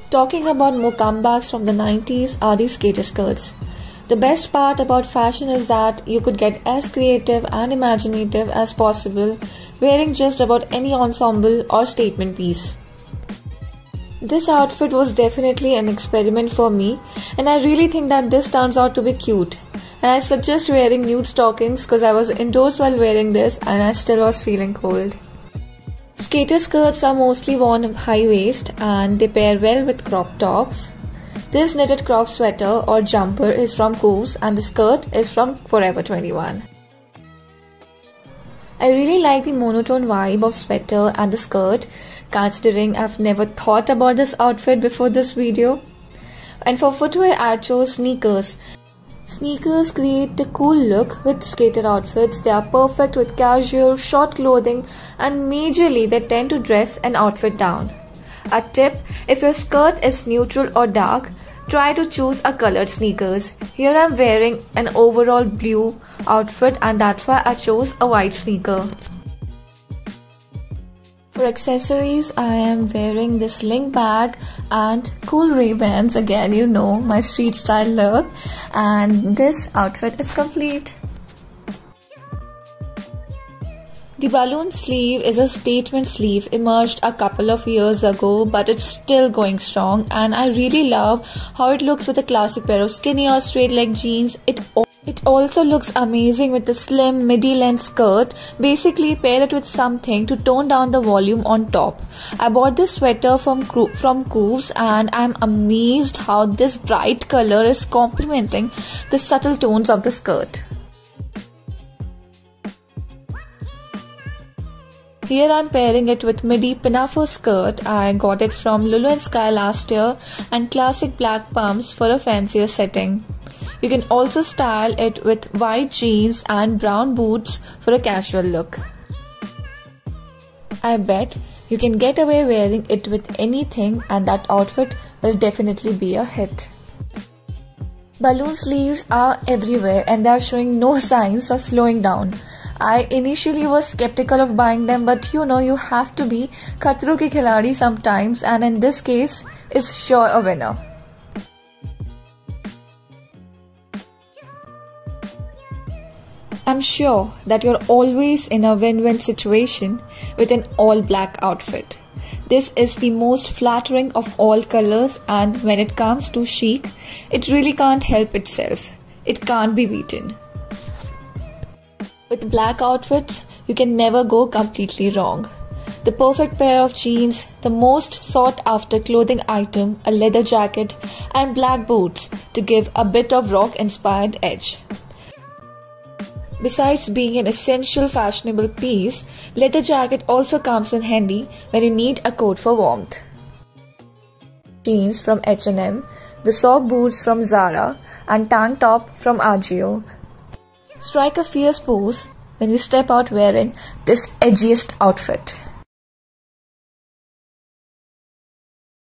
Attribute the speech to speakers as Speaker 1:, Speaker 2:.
Speaker 1: Talking about more comebacks from the 90s are the skater skirts. The best part about fashion is that you could get as creative and imaginative as possible wearing just about any ensemble or statement piece. This outfit was definitely an experiment for me, and I really think that this turns out to be cute. And I suggest wearing nude stockings because I was indoors while wearing this and I still was feeling cold. Skater skirts are mostly worn high waist and they pair well with crop tops. This knitted crop sweater or jumper is from Cooves and the skirt is from Forever 21. I really like the monotone vibe of sweater and the skirt, considering I've never thought about this outfit before this video. And for footwear I chose sneakers. Sneakers create the cool look with skater outfits. They are perfect with casual, short clothing and majorly they tend to dress an outfit down. A tip, if your skirt is neutral or dark, try to choose a colored sneakers. Here I am wearing an overall blue outfit and that's why I chose a white sneaker. For accessories, I am wearing this sling bag and cool Ray-Bans, again you know my street style look, and this outfit is complete. The balloon sleeve is a statement sleeve emerged a couple of years ago, but it's still going strong and I really love how it looks with a classic pair of skinny or straight leg jeans. It also looks amazing with the slim midi length skirt. Basically pair it with something to tone down the volume on top. I bought this sweater from Cooves and I'm amazed how this bright color is complementing the subtle tones of the skirt. Here I'm pairing it with midi pinafore skirt. I got it from Lulu & Sky last year and classic black pumps for a fancier setting. You can also style it with white jeans and brown boots for a casual look. I bet you can get away wearing it with anything and that outfit will definitely be a hit. Balloon sleeves are everywhere and they are showing no signs of slowing down. I initially was skeptical of buying them, but you know you have to be khatro ki khiladi sometimes, and in this case it's sure a winner. I'm sure that you're always in a win-win situation with an all-black outfit. This is the most flattering of all colors, and when it comes to chic, it really can't help itself. It can't be beaten. With black outfits, you can never go completely wrong. The perfect pair of jeans, the most sought after clothing item, a leather jacket, and black boots to give a bit of rock-inspired edge. Besides being an essential fashionable piece, leather jacket also comes in handy when you need a coat for warmth. Jeans from H&M, the sock boots from Zara, and tank top from Ajio. Strike a fierce pose when you step out wearing this edgiest outfit.